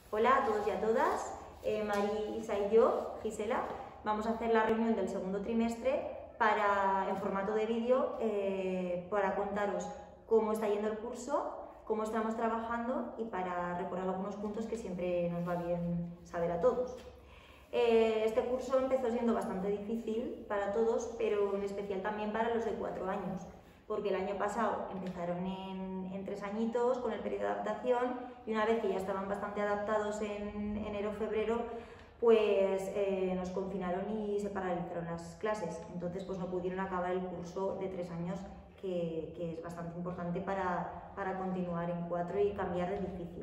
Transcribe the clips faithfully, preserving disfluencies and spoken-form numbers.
Hola a todos y a todas, eh, Marisa y yo, Gisela, vamos a hacer la reunión del segundo trimestre para, en formato de vídeo eh, para contaros cómo está yendo el curso, cómo estamos trabajando y para recordar algunos puntos que siempre nos va bien saber a todos. Eh, este curso empezó siendo bastante difícil para todos, pero en especial también para los de cuatro años, porque el año pasado empezaron en, en tres añitos con el periodo de adaptación y una vez que ya estaban bastante adaptados en enero-febrero, pues eh, nos confinaron y se paralizaron las clases, entonces pues no pudieron acabar el curso de tres años que, que es bastante importante para, para continuar en cuatro y cambiar de edificio.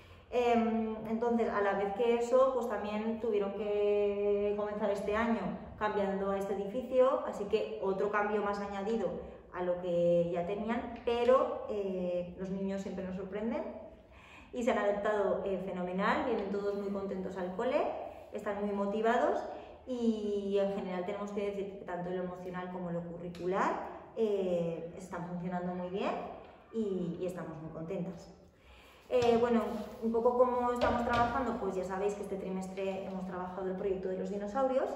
Eh, entonces, a la vez que eso, pues también tuvieron que comenzar este año cambiando a este edificio, así que otro cambio más añadido a lo que ya tenían, pero eh, los niños siempre nos sorprenden y se han adaptado eh, fenomenal, vienen todos muy contentos al cole, están muy motivados y en general tenemos que decir que tanto lo emocional como lo curricular eh, están funcionando muy bien y, y estamos muy contentas. Eh, bueno, un poco cómo estamos trabajando, pues ya sabéis que este trimestre hemos trabajado el proyecto de los dinosaurios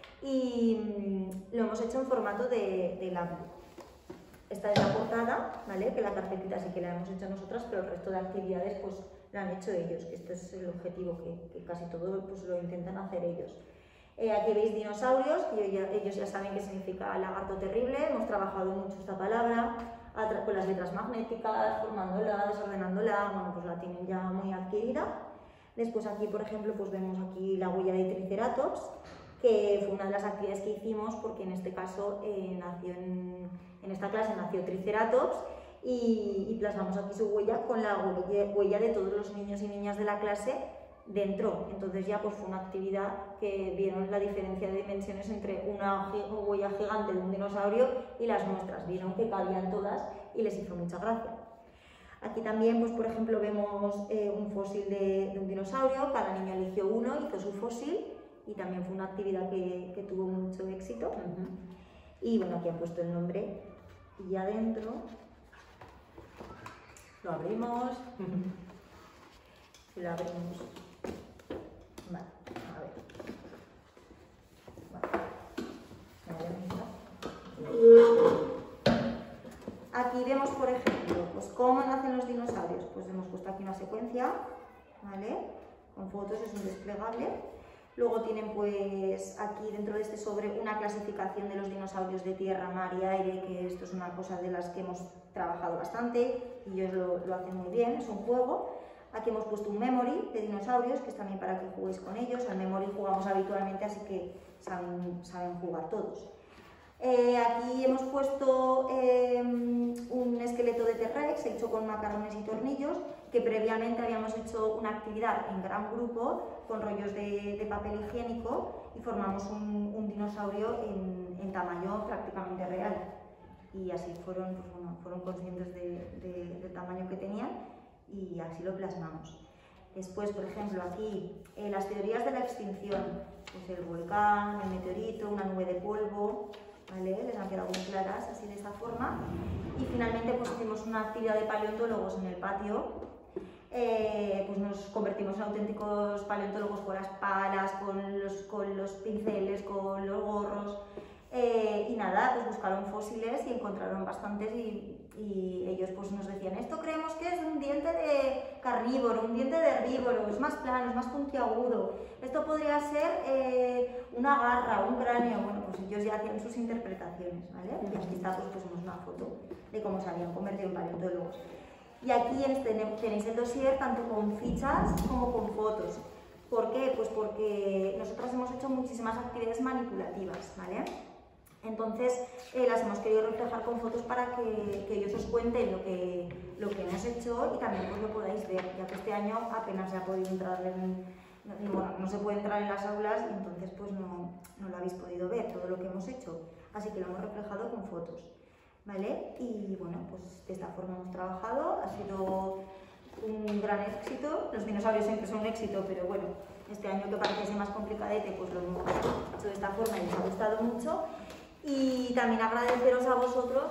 y mmm, lo hemos hecho en formato de, de Labbook. Esta es la portada, ¿vale? Que la carpetita sí que la hemos hecho nosotras, pero el resto de actividades pues la han hecho ellos, que este es el objetivo, que, que casi todo pues, lo intentan hacer ellos. Eh, aquí veis dinosaurios, que ya, ellos ya saben qué significa lagarto terrible, hemos trabajado mucho esta palabra, con las letras magnéticas, formándola, desordenándola, bueno, pues la tienen ya muy adquirida. Después aquí, por ejemplo, pues vemos aquí la huella de Triceratops, que fue una de las actividades que hicimos porque en este caso eh, nació en, en esta clase nació Triceratops y, y plasmamos aquí su huella con la huella, huella de todos los niños y niñas de la clase dentro. Entonces ya pues fue una actividad que vieron la diferencia de dimensiones entre una huella gigante de un dinosaurio y las nuestras, vieron que cabían todas y les hizo mucha gracia. Aquí también, pues por ejemplo, vemos eh, un fósil de, de un dinosaurio, cada niño eligió uno, hizo su fósil y también fue una actividad que, que tuvo mucho éxito. Uh-huh. Y bueno, aquí han puesto el nombre y adentro lo abrimos, uh-huh. Si lo abrimos. Vale, a ver. Vale. Aquí vemos, por ejemplo, pues cómo nacen los dinosaurios. Pues hemos puesto aquí una secuencia, ¿vale? Con fotos, es un desplegable. Luego tienen pues aquí dentro de este sobre una clasificación de los dinosaurios de tierra, mar y aire, que esto es una cosa de las que hemos trabajado bastante y ellos lo, lo hacen muy bien, es un juego. Aquí hemos puesto un memory de dinosaurios, que es también para que juguéis con ellos. Al memory jugamos habitualmente, así que saben, saben jugar todos. Eh, aquí hemos puesto eh, un esqueleto de T-Rex hecho con macarrones y tornillos, que previamente habíamos hecho una actividad en gran grupo con rollos de, de papel higiénico y formamos un, un dinosaurio en, en tamaño prácticamente real. Y así fueron, pues, bueno, fueron conscientes de, de, del tamaño que tenían y así lo plasmamos. Después, por ejemplo, aquí eh, las teorías de la extinción, pues el volcán, el meteorito, una nube de polvo, ¿vale? Les han quedado muy claras así de esta forma. Y finalmente pues hicimos una actividad de paleontólogos en el patio. Eh, pues nos convertimos en auténticos paleontólogos con las palas, con los, con los pinceles, con los gorros. Eh, y nada, pues buscaron fósiles y encontraron bastantes y, y ellos pues nos decían, esto creemos que es un diente de carnívoro, un diente de herbívoro, es más plano, es más puntiagudo, esto podría ser eh, una garra, un cráneo. Bueno, pues ellos ya hacían sus interpretaciones, ¿vale? Y aquí está, pues pusimos una foto de cómo se habían convertido en paleontólogos. Y aquí tenéis el dossier tanto con fichas como con fotos. ¿Por qué? Pues porque nosotras hemos hecho muchísimas actividades manipulativas, ¿vale? Entonces eh, las hemos querido reflejar con fotos para que, que ellos os cuenten lo que, lo que hemos hecho y también pues, lo podáis ver, ya que este año apenas se ha podido entrar en, no, bueno, no se puede entrar en las aulas y entonces pues no, no lo habéis podido ver todo lo que hemos hecho, así que lo hemos reflejado con fotos, ¿vale? Y bueno, pues de esta forma hemos trabajado, ha sido un gran éxito. Los dinosaurios siempre son un éxito, pero bueno, este año que parece ser más complicadete, pues lo hemos hecho de esta forma y les ha gustado mucho. Y también agradeceros a vosotros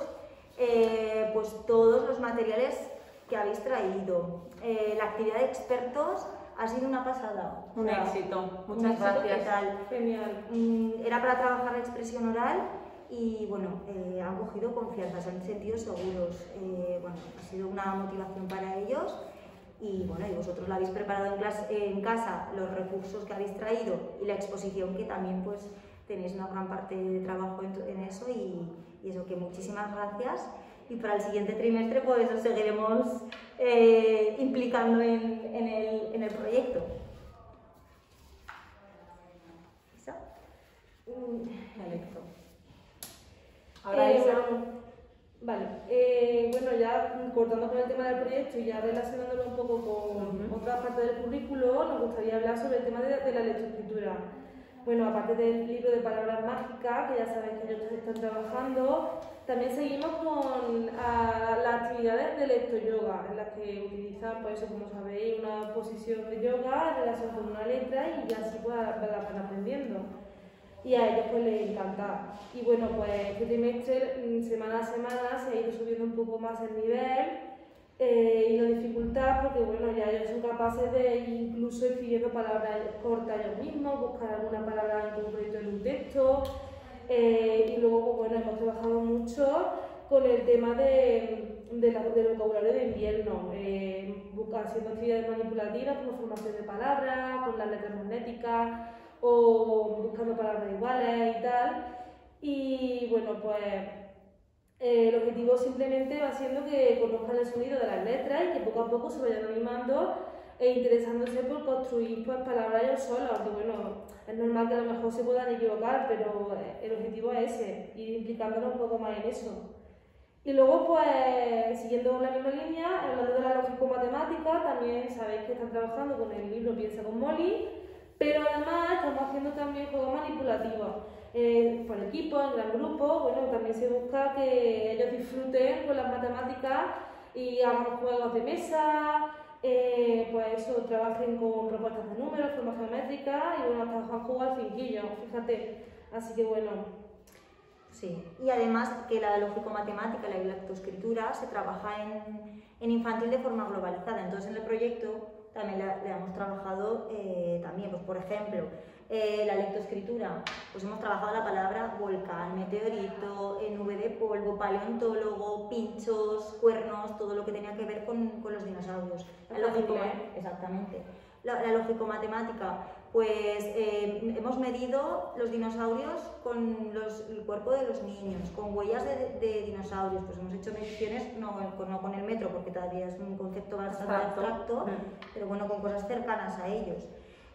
eh, pues todos los materiales que habéis traído. Eh, la actividad de expertos ha sido una pasada. Un o sea, éxito, muchas un éxito gracias. total. Genial. Mm, Era para trabajar la expresión oral y bueno, eh, han cogido confianza, se han sentido seguros. Eh, bueno, ha sido una motivación para ellos y bueno, y vosotros la habéis preparado en, clase, en casa, los recursos que habéis traído y la exposición que también pues tenéis una gran parte de trabajo en, en eso y, y eso, que muchísimas gracias. Y para el siguiente trimestre pues os seguiremos eh, implicando en, en, el, en el proyecto. ¿Isa? Perfecto. Ahora eh, bueno, vale, eh, bueno, ya cortando con el tema del proyecto y ya relacionándolo un poco con uh-huh. otra parte del currículo, nos gustaría hablar sobre el tema de, de la lectoescritura. Bueno, aparte del libro de palabras mágicas, que ya sabéis que ellos están trabajando, también seguimos con a, las actividades de lectoyoga, en las que utilizan, pues eso, como sabéis, una posición de yoga en relación con una letra y así pues la van aprendiendo. Y a ellos pues les encanta. Y bueno, pues este trimestre, semana a semana, se ha ido subiendo un poco más el nivel eh, y la dificultad, porque bueno, ya ellos son capaces de ir incluso escribiendo palabras cortas ellos mismos, buscar alguna palabra en concreto en un texto. Eh, y luego, pues, bueno, hemos trabajado mucho con el tema de, de la, del vocabulario de invierno, eh, haciendo actividades manipulativas como formación de palabras, con las letras magnéticas o buscando palabras iguales y tal. Y bueno, pues eh, el objetivo simplemente va siendo que conozcan el sonido de las letras y que poco a poco se vayan animando e interesándose por construir pues, palabras ellos solos, aunque bueno, es normal que a lo mejor se puedan equivocar, pero el objetivo es ese, ir implicándonos un poco más en eso. Y luego, pues, siguiendo con la misma línea, hablando de la lógico-matemática, también sabéis que están trabajando con el libro Piensa con Molly, pero además estamos haciendo también juegos manipulativos, eh, por equipo, en gran grupo. Bueno, también se busca que ellos disfruten con las matemáticas y hagan juegos de mesa, eh, pues eso, trabajen con propuestas de números, formas geométricas y bueno, hasta jugar al cinquillo, fíjate. Así que bueno. Sí, y además que la lógico-matemática, la lectoescritura, se trabaja en, en infantil de forma globalizada. Entonces en el proyecto también le, le hemos trabajado eh, también, pues por ejemplo, eh, la lectoescritura, pues hemos trabajado la palabra volcán, meteorito, eh, nube de polvo, paleontólogo, pinchos, cuernos, todo lo que tenía que ver con, con los dinosaurios. La lógico, exactamente. La, la lógico-matemática, pues eh, hemos medido los dinosaurios con los, el cuerpo de los niños, con huellas de, de dinosaurios, pues hemos hecho mediciones, no, no con el metro porque todavía es un concepto bastante abstracto, pero bueno, con cosas cercanas a ellos.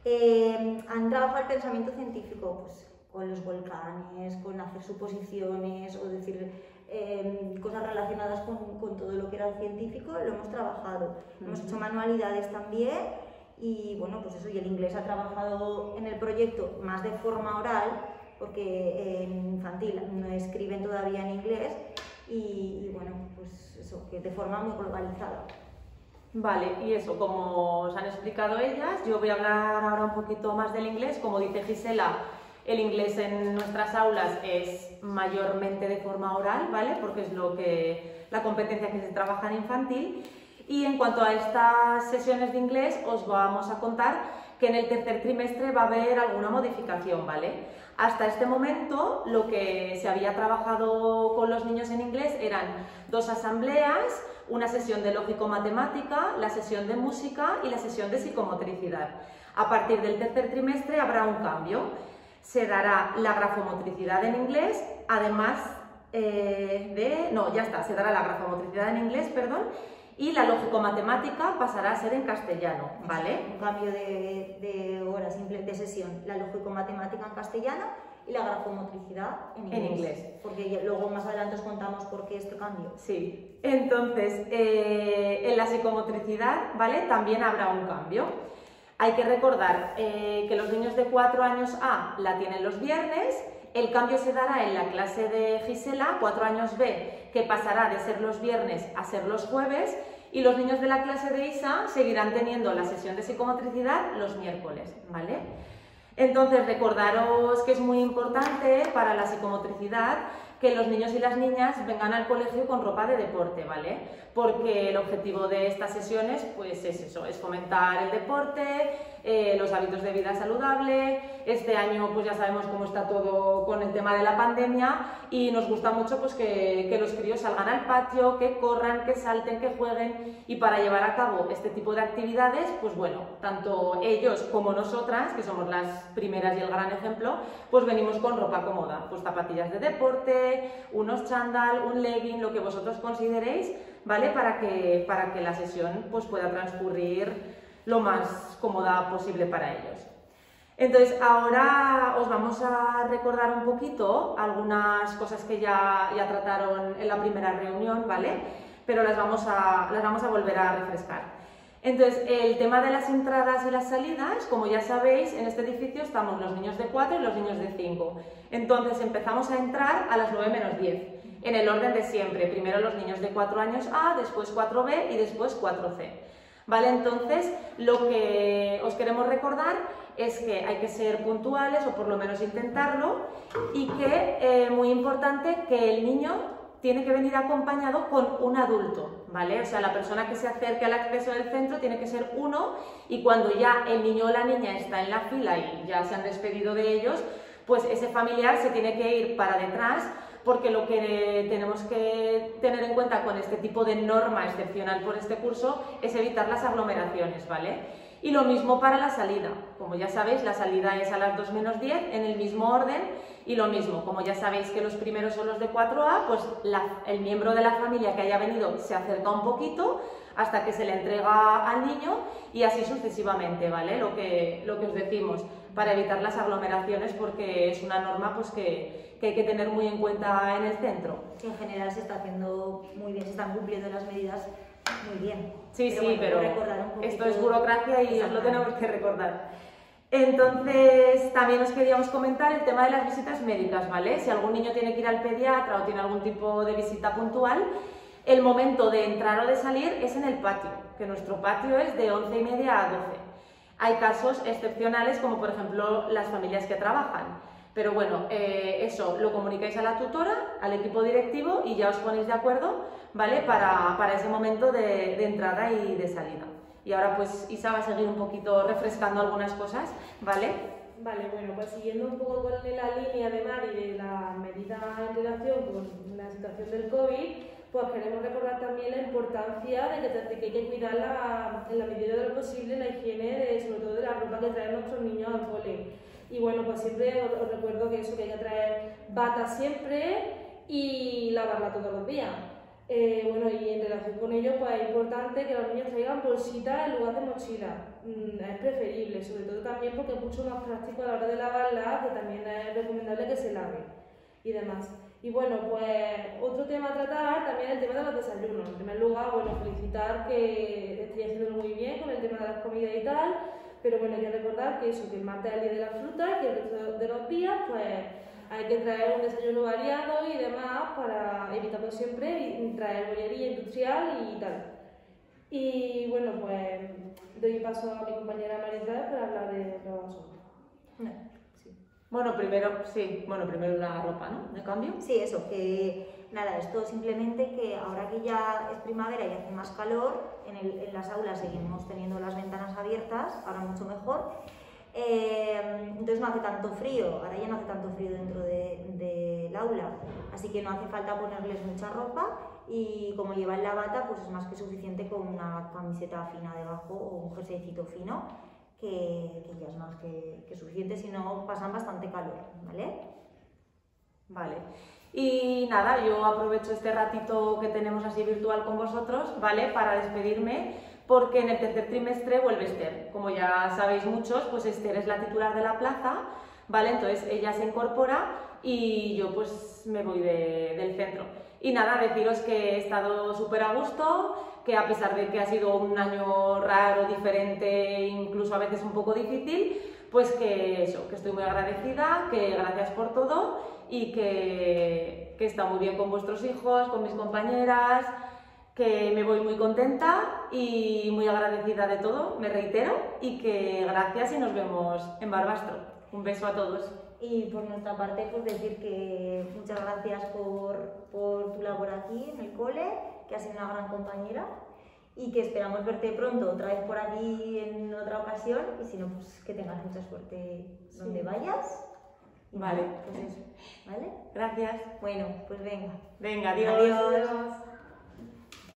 Eh, han trabajado el pensamiento científico, pues con los volcanes, con hacer suposiciones o decir eh, cosas relacionadas con, con todo lo que era científico, lo hemos trabajado. Uh-huh. Hemos hecho manualidades también. Y bueno, pues eso, y el inglés ha trabajado en el proyecto más de forma oral, porque en infantil no escriben todavía en inglés, y, y bueno, pues eso, que de forma muy globalizada. Vale, y eso, como os han explicado ellas, yo voy a hablar ahora un poquito más del inglés. Como dice Gisela, el inglés en nuestras aulas es mayormente de forma oral, ¿vale? Porque es lo que, la competencia que se trabaja en infantil. Y en cuanto a estas sesiones de inglés, os vamos a contar que en el tercer trimestre va a haber alguna modificación, ¿vale? Hasta este momento, lo que se había trabajado con los niños en inglés eran dos asambleas, una sesión de lógico-matemática, la sesión de música y la sesión de psicomotricidad. A partir del tercer trimestre habrá un cambio. Se dará la grafomotricidad en inglés, además eh, de... No, ya está, se dará la grafomotricidad en inglés, perdón, y la lógico-matemática pasará a ser en castellano, ¿vale? Un cambio de, de hora simple de sesión, la lógico-matemática en castellano y la grafomotricidad en inglés. En inglés. Porque luego más adelante os contamos por qué este cambio. Sí, entonces eh, en la psicomotricidad, ¿vale? También habrá un cambio. Hay que recordar eh, que los niños de cuatro años A la tienen los viernes. El cambio se dará en la clase de Gisela, cuatro años B, que pasará de ser los viernes a ser los jueves, y los niños de la clase de Isa seguirán teniendo la sesión de psicomotricidad los miércoles, ¿vale? Entonces, recordaros que es muy importante para la psicomotricidad que los niños y las niñas vengan al colegio con ropa de deporte, ¿vale? Porque el objetivo de estas sesiones pues es eso, es fomentar el deporte, eh, los hábitos de vida saludable. Este año pues ya sabemos cómo está todo con el tema de la pandemia y nos gusta mucho pues que, que los críos salgan al patio, que corran, que salten, que jueguen, y para llevar a cabo este tipo de actividades, pues bueno, tanto ellos como nosotras, que somos las primeras y el gran ejemplo, pues venimos con ropa cómoda, pues zapatillas de deporte, unos chándal, un legging, lo que vosotros consideréis, ¿vale? Para que, para que la sesión pues pueda transcurrir lo más cómoda posible para ellos. Entonces, ahora os vamos a recordar un poquito algunas cosas que ya, ya trataron en la primera reunión, ¿vale? Pero las vamos, a, las vamos a volver a refrescar. Entonces, el tema de las entradas y las salidas, como ya sabéis, en este edificio estamos los niños de cuatro y los niños de cinco. Entonces, empezamos a entrar a las nueve menos diez, en el orden de siempre. Primero los niños de cuatro años A, después cuatro B y después cuatro C. ¿Vale? Entonces, lo que os queremos recordar es que hay que ser puntuales, o por lo menos intentarlo, y que, eh, muy importante, que el niño tiene que venir acompañado con un adulto, ¿vale? O sea, la persona que se acerque al acceso del centro tiene que ser uno, y cuando ya el niño o la niña está en la fila y ya se han despedido de ellos, pues ese familiar se tiene que ir para detrás, porque lo que tenemos que tener en cuenta con este tipo de norma excepcional por este curso es evitar las aglomeraciones, ¿vale? Y lo mismo para la salida. Como ya sabéis, la salida es a las dos menos diez, en el mismo orden, y lo mismo, como ya sabéis que los primeros son los de cuatro A, pues la, el miembro de la familia que haya venido se acerca un poquito hasta que se le entrega al niño, y así sucesivamente, ¿vale? Lo que, lo que os decimos, para evitar las aglomeraciones, porque es una norma pues que, que hay que tener muy en cuenta en el centro. En general se está haciendo muy bien, se están cumpliendo las medidas muy bien. Sí, pero sí, bueno, pero recordar un poquito... esto es burocracia y os lo tenemos que recordar. Entonces, también os queríamos comentar el tema de las visitas médicas, ¿vale? Si algún niño tiene que ir al pediatra o tiene algún tipo de visita puntual, el momento de entrar o de salir es en el patio, que nuestro patio es de once y media a doce. Hay casos excepcionales, como por ejemplo las familias que trabajan. Pero bueno, eh, eso lo comunicáis a la tutora, al equipo directivo, y ya os ponéis de acuerdo, ¿vale? Para, para ese momento de, de entrada y de salida. Y ahora pues Isa va a seguir un poquito refrescando algunas cosas, ¿vale? Vale, bueno, pues siguiendo un poco con la línea de Mari de la medida en relación con la situación del COVID, pues queremos recordar también la importancia de que, de que hay que cuidar la, en la medida de lo posible la higiene, de, sobre todo de la ropa que traen nuestros niños al cole. Y bueno, pues siempre os, os recuerdo que eso, que hay que traer bata siempre y lavarla todos los días. Eh, bueno, y en relación con ello, pues es importante que los niños traigan bolsitas en lugar de mochila. Mm, es preferible, sobre todo también porque es mucho más práctico a la hora de lavarla, que también es recomendable que se lave y demás. Y bueno, pues otro tema a tratar también es el tema de los desayunos. En primer lugar, bueno, felicitar que estéis haciéndolo muy bien con el tema de las comidas y tal, pero bueno, hay que recordar que eso, que el martes es el día de la fruta, que el resto de los días, pues hay que traer un desayuno variado y demás para evitar por siempre traer bollería industrial y tal. Y bueno, pues doy paso a mi compañera María Isabel para hablar de los asuntos. No, sí. Bueno, primero, sí, bueno, primero la ropa, ¿no? ¿De cambio? Sí, eso, que nada, esto simplemente que ahora que ya es primavera y hace más calor, en, el, en las aulas seguimos teniendo las ventanas abiertas, ahora mucho mejor. Eh, entonces no hace tanto frío, ahora ya no hace tanto frío dentro del de, de aula, así que no hace falta ponerles mucha ropa, y como llevan la bata, pues es más que suficiente con una camiseta fina debajo o un jerseycito fino, que, que ya es más que, que suficiente, si no pasan bastante calor, ¿vale? Vale. Y nada, yo aprovecho este ratito que tenemos así virtual con vosotros, ¿vale? Para despedirme, porque en el tercer trimestre vuelve Esther. Como ya sabéis muchos, pues Esther es la titular de la plaza, ¿vale? Entonces ella se incorpora y yo pues me voy de, del centro. Y nada, deciros que he estado súper a gusto, que a pesar de que ha sido un año raro, diferente, incluso a veces un poco difícil, pues que eso, que estoy muy agradecida, que gracias por todo y que, que he estado muy bien con vuestros hijos, con mis compañeras, que me voy muy contenta y muy agradecida de todo, me reitero, y que gracias y nos vemos en Barbastro. Un beso a todos. Y por nuestra parte, pues decir que muchas gracias por, por tu labor aquí en el cole, que has sido una gran compañera y que esperamos verte pronto otra vez por aquí en otra ocasión y si no, pues que tengas mucha suerte donde Sí. vayas. Y Vale. nada, pues eso, ¿vale? Gracias. Bueno, pues venga. Venga, adiós. Adiós. Adiós.